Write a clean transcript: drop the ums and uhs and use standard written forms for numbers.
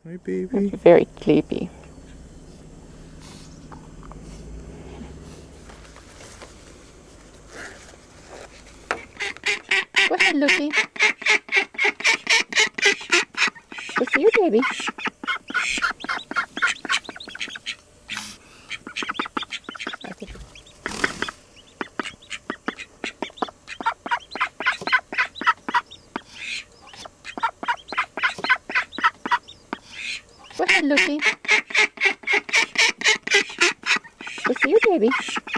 Hi, baby. Very sleepy. Go ahead, Lucy. Go see your baby. Go ahead, Lucy. Go see your baby.